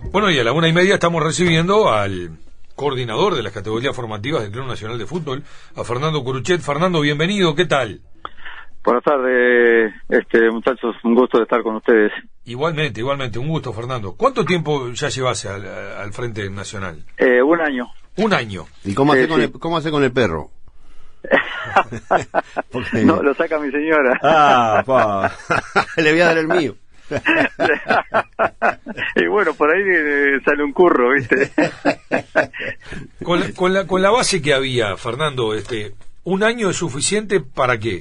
Bueno, y a la 1:30 estamos recibiendo al coordinador de las categorías formativas del Club Nacional de Fútbol, a Fernando Curuchet. Fernando, bienvenido, ¿qué tal? Buenas tardes, muchachos, un gusto de estar con ustedes. Igualmente, un gusto, Fernando. ¿Cuánto tiempo ya llevas al frente nacional? 1 año. 1 año. ¿Y cómo hace con el perro? Porque... No, lo saca mi señora. Le voy a dar el mío. Y bueno, por ahí sale un curro, ¿viste? Con la base que había, Fernando, 1 año es suficiente ¿para qué?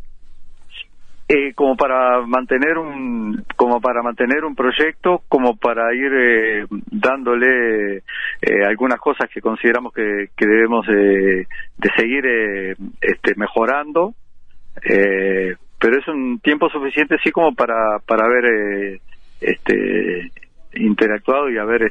Como para mantener un proyecto, como para ir dándole algunas cosas que consideramos que debemos de seguir mejorando, pero es un tiempo suficiente sí como para haber interactuado y haber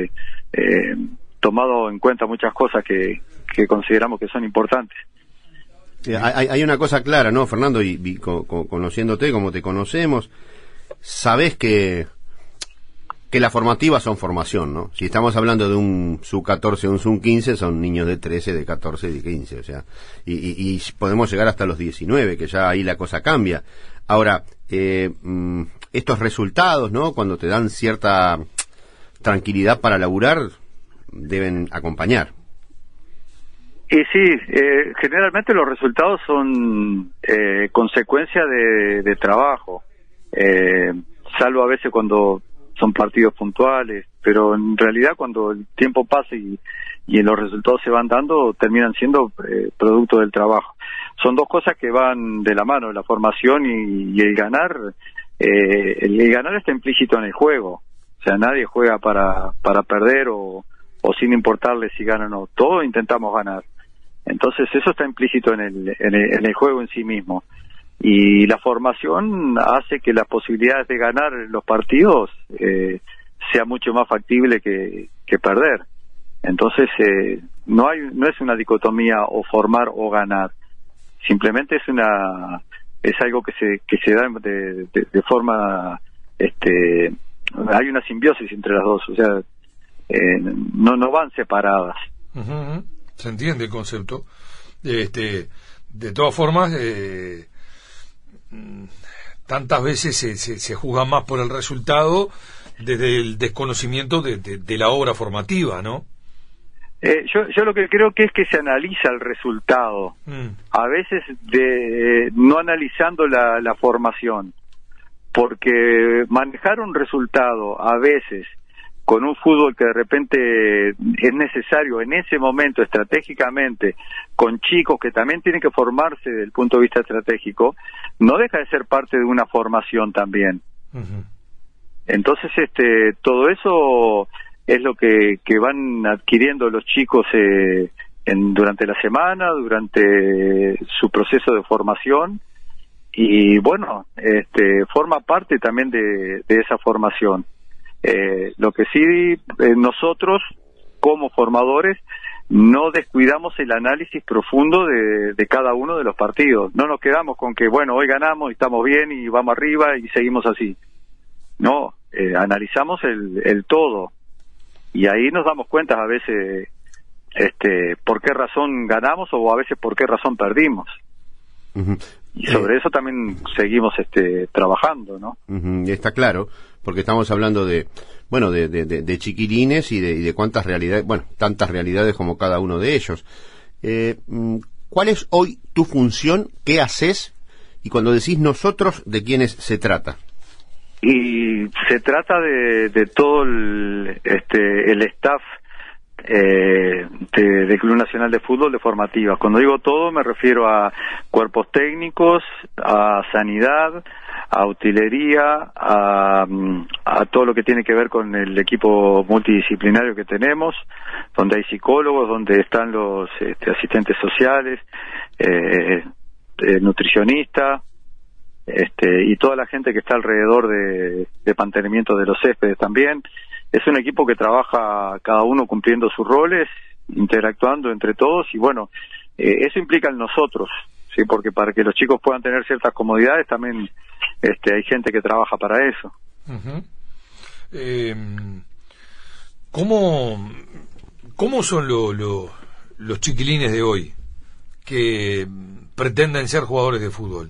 tomado en cuenta muchas cosas que consideramos que son importantes. Hay una cosa clara, ¿no, Fernando? Y conociéndote como te conocemos, sabés que las formativas son formación, ¿no? Si estamos hablando de un sub-14 o un sub-15, son niños de 13, de 14, de 15, o sea, y podemos llegar hasta los 19, que ya ahí la cosa cambia. Ahora, estos resultados, ¿no?, cuando te dan cierta tranquilidad para laburar, deben acompañar. Y sí, generalmente los resultados son consecuencia de trabajo, salvo a veces cuando son partidos puntuales, pero en realidad cuando el tiempo pasa y los resultados se van dando, terminan siendo producto del trabajo. Son dos cosas que van de la mano, la formación y el ganar. El ganar está implícito en el juego, o sea, nadie juega para perder o sin importarle si ganan o no, todos intentamos ganar. Entonces eso está implícito en el juego en sí mismo, y la formación hace que las posibilidades de ganar los partidos sea mucho más factible que perder. Entonces no es una dicotomía o formar o ganar, simplemente es algo que se da de forma hay una simbiosis entre las dos, o sea, no van separadas. Uh-huh. Se entiende el concepto. De todas formas, tantas veces se juzga más por el resultado desde el desconocimiento de la obra formativa, ¿no? Yo lo que creo que es que se analiza el resultado, a veces no analizando la formación, porque manejar un resultado a veces con un fútbol que de repente es necesario en ese momento estratégicamente, con chicos que también tienen que formarse desde el punto de vista estratégico, no deja de ser parte de una formación también. Uh-huh. Entonces todo eso es lo que van adquiriendo los chicos durante la semana, durante su proceso de formación, y bueno, forma parte también de esa formación. Lo que sí, nosotros como formadores no descuidamos el análisis profundo de cada uno de los partidos. No nos quedamos con que, bueno, hoy ganamos y estamos bien y vamos arriba y seguimos así. No, analizamos el todo, y ahí nos damos cuenta a veces por qué razón ganamos o a veces por qué razón perdimos. Uh-huh. Y sobre eso también seguimos trabajando, ¿no? Uh-huh. Está claro, porque estamos hablando de chiquilines y de cuántas realidades, tantas realidades como cada uno de ellos. ¿Cuál es hoy tu función? ¿Qué haces? Y cuando decís nosotros, ¿de quiénes se trata? Y se trata de todo el staff del Club Nacional de Fútbol de formativas. Cuando digo todo me refiero a cuerpos técnicos, a sanidad, a utilería, a todo lo que tiene que ver con el equipo multidisciplinario que tenemos, donde hay psicólogos, donde están los asistentes sociales, nutricionista, y toda la gente que está alrededor de mantenimiento de los céspedes también. Es un equipo que trabaja cada uno cumpliendo sus roles, interactuando entre todos, y bueno, eso implica en nosotros, sí, porque para que los chicos puedan tener ciertas comodidades también hay gente que trabaja para eso. Uh-huh. ¿Cómo son los chiquilines de hoy que pretenden ser jugadores de fútbol?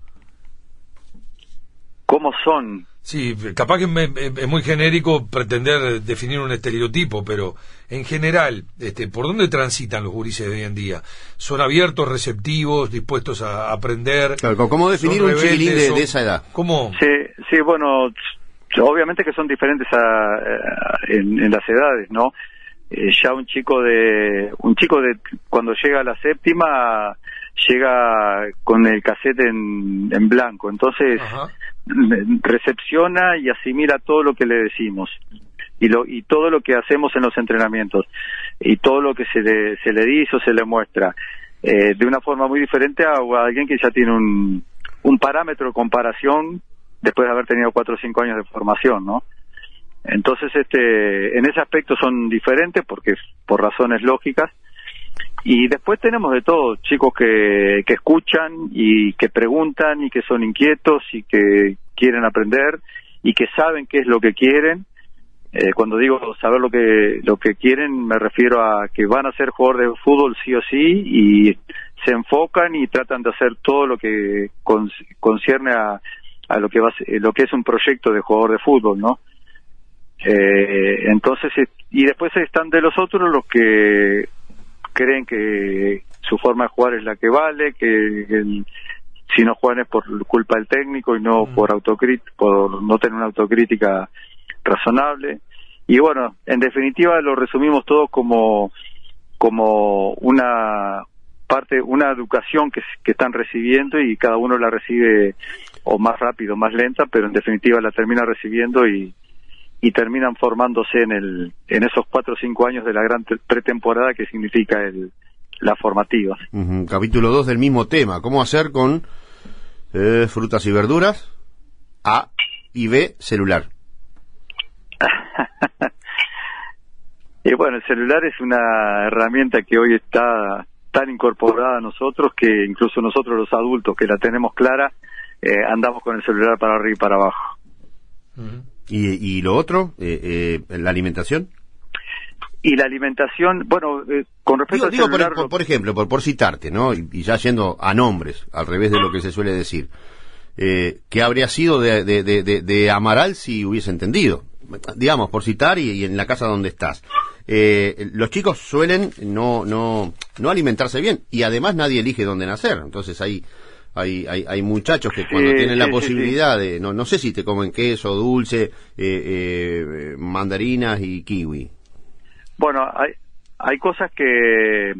¿Cómo son? Sí, capaz que es muy genérico pretender definir un estereotipo, pero en general, ¿por dónde transitan los gurises de hoy en día? ¿Son abiertos, receptivos, dispuestos a aprender? Claro, ¿cómo definir un chiquilín de esa edad? ¿Cómo? Sí, bueno, obviamente que son diferentes en las edades, ¿no? Ya un chico de cuando llega a la séptima llega con el cassette en blanco, entonces recepciona y asimila todo lo que le decimos y todo lo que hacemos en los entrenamientos y todo lo que se le dice o se le muestra de una forma muy diferente a alguien que ya tiene un parámetro de comparación después de haber tenido 4 o 5 años de formación, ¿no? Entonces, en ese aspecto son diferentes porque por razones lógicas. Y después tenemos de todo, chicos que escuchan y que preguntan y que son inquietos y que quieren aprender y que saben qué es lo que quieren. Cuando digo saber lo que quieren, me refiero a que van a ser jugadores de fútbol sí o sí y se enfocan y tratan de hacer todo lo que concierne a lo que es un proyecto de jugador de fútbol, ¿no? Entonces, y después están de los otros los que creen que su forma de jugar es la que vale, que si no juegan es por culpa del técnico y no por no tener una autocrítica razonable. Y bueno, en definitiva lo resumimos todo como una educación que están recibiendo y cada uno la recibe o más rápido, más lenta, pero en definitiva la termina recibiendo y terminan formándose en esos 4 o 5 años de la gran pretemporada que significa la formativa. Capítulo 2 del mismo tema, ¿cómo hacer con frutas y verduras? A y B, celular. Y bueno, el celular es una herramienta que hoy está tan incorporada a nosotros que incluso nosotros los adultos que la tenemos clara, andamos con el celular para arriba y para abajo. ¿Y lo otro? ¿La alimentación? Y la alimentación, bueno, con respecto al celular... por ejemplo, por citarte, ¿no? Y ya yendo a nombres, al revés de lo que se suele decir. ¿Qué habría sido de Amaral si hubiese entendido? Digamos, por citar y en la casa donde estás. Los chicos suelen no alimentarse bien y además nadie elige dónde nacer. Entonces hay muchachos que cuando tienen la posibilidad de... No sé si te comen queso, dulce, mandarinas y kiwi. Bueno, hay cosas que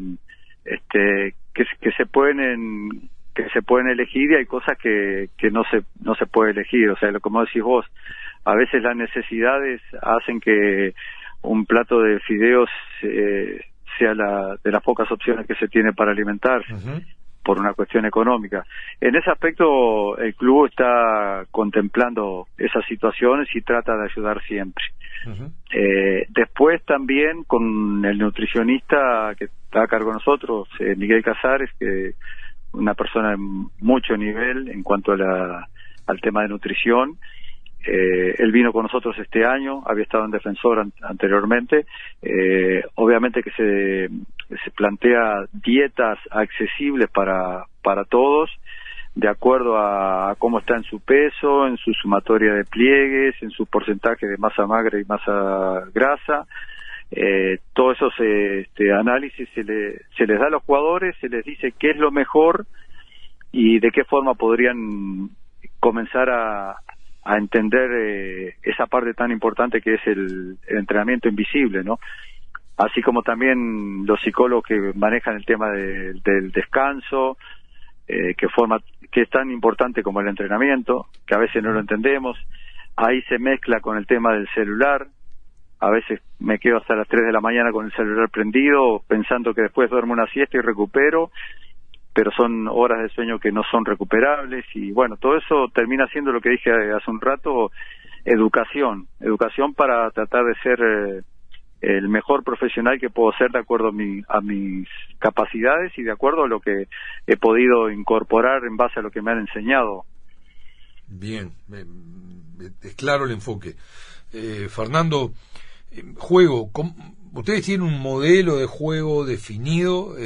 se pueden elegir y hay cosas que no se puede elegir. O sea, como decís vos, a veces las necesidades hacen que un plato de fideos sea de las pocas opciones que se tiene para alimentarse. Por una cuestión económica. En ese aspecto el club está contemplando esas situaciones y trata de ayudar siempre. Después también con el nutricionista que está a cargo de nosotros, Miguel Casares, que una persona de mucho nivel en cuanto al tema de nutrición. Él vino con nosotros este año, había estado en Defensor anteriormente. Obviamente que se plantea dietas accesibles para todos, de acuerdo a cómo está en su peso, en su sumatoria de pliegues, en su porcentaje de masa magra y masa grasa. Todos esos análisis se les da a los jugadores, se les dice qué es lo mejor y de qué forma podrían comenzar a entender esa parte tan importante que es el entrenamiento invisible, ¿no? Así como también los psicólogos que manejan el tema del descanso, que es tan importante como el entrenamiento, que a veces no lo entendemos. Ahí se mezcla con el tema del celular. A veces me quedo hasta las 3 de la mañana con el celular prendido, pensando que después duermo una siesta y recupero, pero son horas de sueño que no son recuperables y bueno, todo eso termina siendo lo que dije hace un rato, educación para tratar de ser el mejor profesional que puedo ser de acuerdo a mis capacidades y de acuerdo a lo que he podido incorporar en base a lo que me han enseñado. Bien, es claro el enfoque. Fernando, juego, ¿ustedes tienen un modelo de juego definido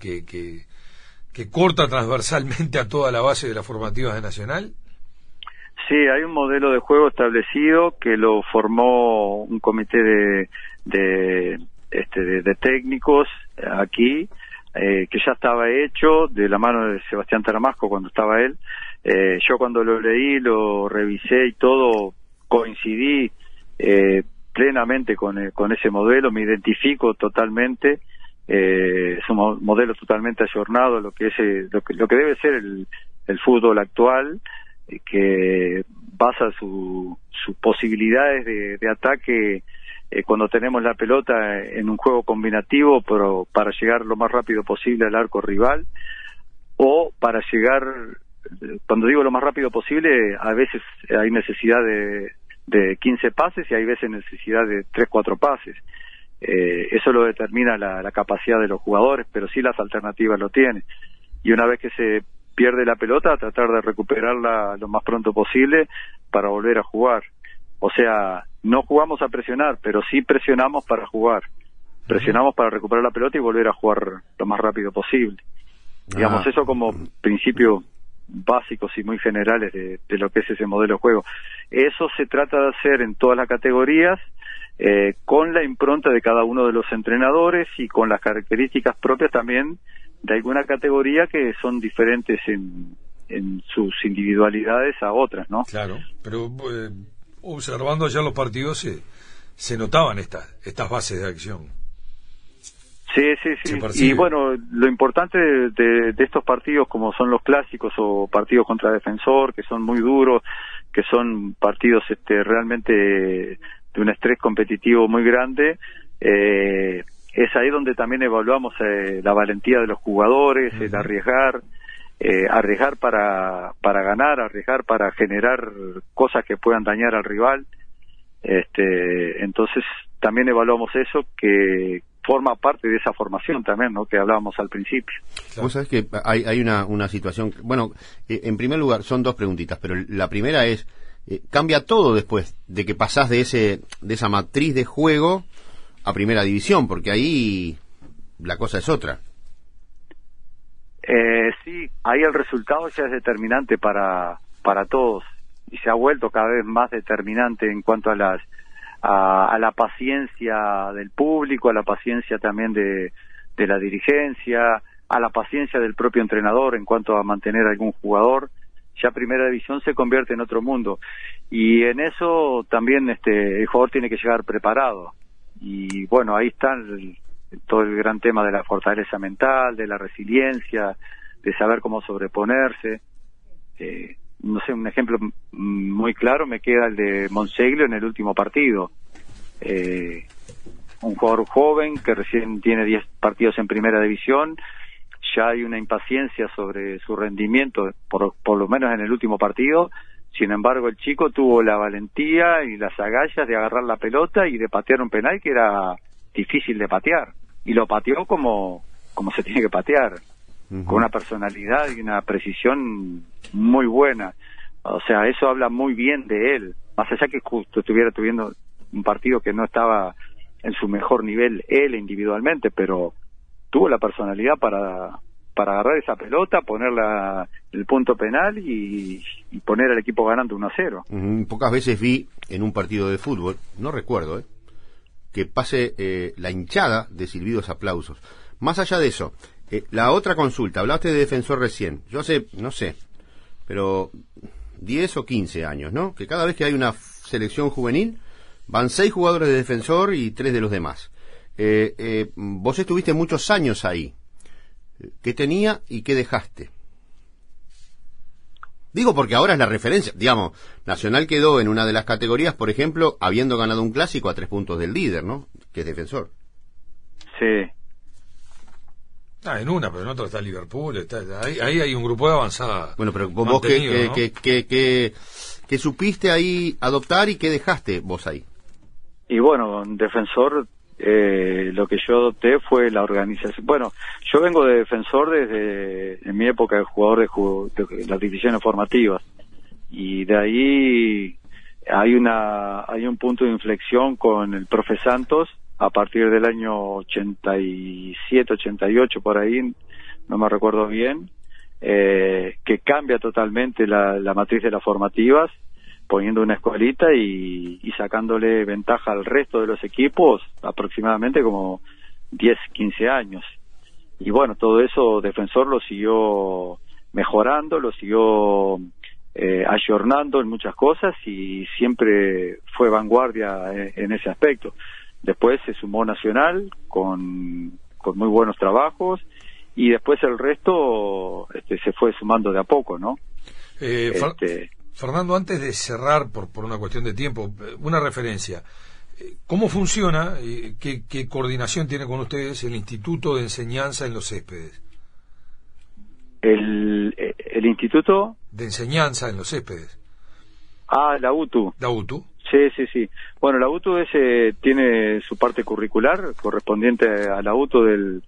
que corta transversalmente a toda la base de las formativas de Nacional? Sí, hay un modelo de juego establecido que lo formó un comité de técnicos aquí, que ya estaba hecho de la mano de Sebastián Taramasco cuando estaba él. Yo cuando lo leí, lo revisé y todo, coincidí plenamente con ese modelo, me identifico totalmente. Es un modelo totalmente ayornado, lo que debe ser el fútbol actual, que basa sus posibilidades de ataque cuando tenemos la pelota en un juego combinativo, pero para llegar lo más rápido posible al arco rival, o para llegar, cuando digo lo más rápido posible, a veces hay necesidad de 15 pases y hay veces necesidad de 3-4 pases. Eso lo determina la capacidad de los jugadores, pero sí las alternativas lo tienen. Y una vez que se pierde la pelota, tratar de recuperarla lo más pronto posible para volver a jugar. O sea, no jugamos a presionar, pero sí presionamos para jugar. Presionamos para recuperar la pelota y volver a jugar lo más rápido posible. Digamos, eso como principios básicos y muy generales de lo que es ese modelo de juego. Eso se trata de hacer en todas las categorías, con la impronta de cada uno de los entrenadores y con las características propias también de alguna categoría que son diferentes en sus individualidades a otras, ¿no? Claro, pero observando allá los partidos se notaban estas bases de acción. Sí. Y bueno, lo importante de estos partidos, como son los clásicos o partidos contra Defensor, que son muy duros, que son partidos realmente de un estrés competitivo muy grande, es ahí donde también evaluamos la valentía de los jugadores, el arriesgar para ganar, arriesgar para generar cosas que puedan dañar al rival. Entonces también evaluamos eso, que forma parte de esa formación también, ¿no?, que hablábamos al principio. Vos sabés que hay una situación, bueno, en primer lugar son dos preguntitas, pero la primera es, cambia todo después de que pasás de esa matriz de juego a primera división, porque ahí la cosa es otra. Sí, ahí el resultado ya es determinante para todos, y se ha vuelto cada vez más determinante en cuanto a la paciencia del público, a la paciencia también de la dirigencia, a la paciencia del propio entrenador en cuanto a mantener a algún jugador. Ya primera división se convierte en otro mundo, y en eso también el jugador tiene que llegar preparado. Y bueno, ahí está todo el gran tema de la fortaleza mental, de la resiliencia, de saber cómo sobreponerse. No sé, un ejemplo muy claro me queda el de Monseglio en el último partido. Un jugador joven que recién tiene 10 partidos en primera división, ya hay una impaciencia sobre su rendimiento, por lo menos en el último partido. Sin embargo, el chico tuvo la valentía y las agallas de agarrar la pelota y de patear un penal que era difícil de patear, y lo pateó como se tiene que patear, con una personalidad y una precisión muy buena. O sea, eso habla muy bien de él, más allá que justo estuviera tuviendo un partido que no estaba en su mejor nivel él individualmente, pero tuvo la personalidad para agarrar esa pelota, ponerla el punto penal y poner al equipo ganando 1-0. Pocas veces vi en un partido de fútbol, no recuerdo, que pase la hinchada de silbidos, aplausos. Más allá de eso, la otra consulta, hablaste de Defensor recién. Yo hace, no sé, pero 10 o 15 años, ¿no?, que cada vez que hay una selección juvenil van 6 jugadores de Defensor y 3 de los demás. Vos estuviste muchos años ahí. ¿Qué tenía y qué dejaste? Digo porque ahora es la referencia. Digamos, Nacional quedó en una de las categorías, por ejemplo, habiendo ganado un clásico a 3 puntos del líder, ¿no?, que es Defensor. Sí. En una, pero en otra está Liverpool. Ahí hay un grupo de avanzada. Bueno, pero vos ¿qué supiste ahí adoptar y qué dejaste vos ahí? Y bueno, Defensor, lo que yo adopté fue la organización. Bueno, yo vengo de Defensor desde en mi época de jugador de las divisiones formativas, y de ahí hay un punto de inflexión con el profe Santos a partir del año 87, 88 por ahí, no me recuerdo bien, que cambia totalmente la matriz de las formativas, poniendo una escuelita y sacándole ventaja al resto de los equipos aproximadamente como 10, 15 años. Y bueno, todo eso Defensor lo siguió mejorando, lo siguió ayornando en muchas cosas y siempre fue vanguardia en ese aspecto. Después se sumó Nacional con muy buenos trabajos y después el resto se fue sumando de a poco, ¿no? Fernando, antes de cerrar por una cuestión de tiempo, una referencia. ¿Cómo funciona, qué coordinación tiene con ustedes el Instituto de Enseñanza en los Céspedes? ¿El Instituto? De Enseñanza en los Céspedes. Ah, la UTU. ¿La UTU? Sí. Bueno, la UTU tiene su parte curricular correspondiente a la UTU del,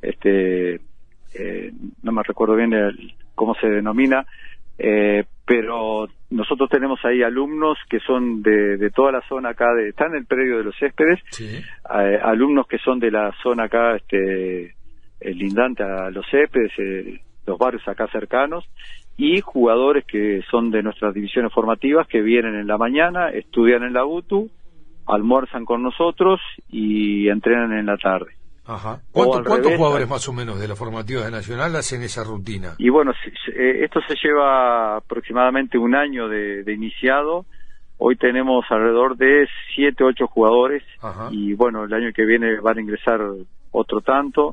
no me recuerdo bien cómo se denomina, pero nosotros tenemos ahí alumnos que son de toda la zona acá, están en el predio de los Céspedes, sí. Alumnos que son de la zona acá, lindante a los Céspedes, los barrios acá cercanos, y jugadores que son de nuestras divisiones formativas que vienen en la mañana, estudian en la UTU, almuerzan con nosotros y entrenan en la tarde. Ajá. ¿Cuántos jugadores más o menos de la formativa de Nacional hacen esa rutina? Y bueno, esto se lleva aproximadamente un año de iniciado. Hoy tenemos alrededor de 7, 8 jugadores. Ajá. Y bueno, el año que viene van a ingresar otro tanto.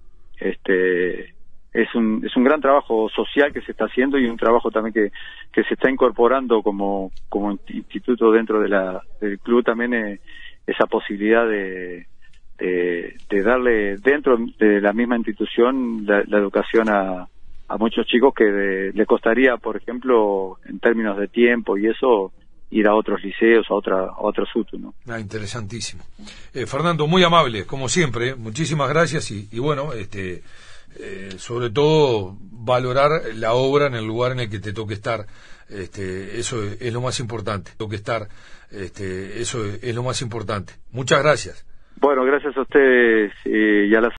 Es un gran trabajo social que se está haciendo y un trabajo también que se está incorporando como instituto dentro del club también, esa posibilidad de darle dentro de la misma institución la educación a muchos chicos que le costaría, por ejemplo, en términos de tiempo y eso, ir a otros liceos, a otros UTU, ¿no? Interesantísimo. Fernando, muy amable, como siempre, muchísimas gracias y bueno, sobre todo valorar la obra en el lugar en el que te toque estar, eso es lo más importante, eso es lo más importante. Muchas gracias. Bueno, gracias a ustedes y a la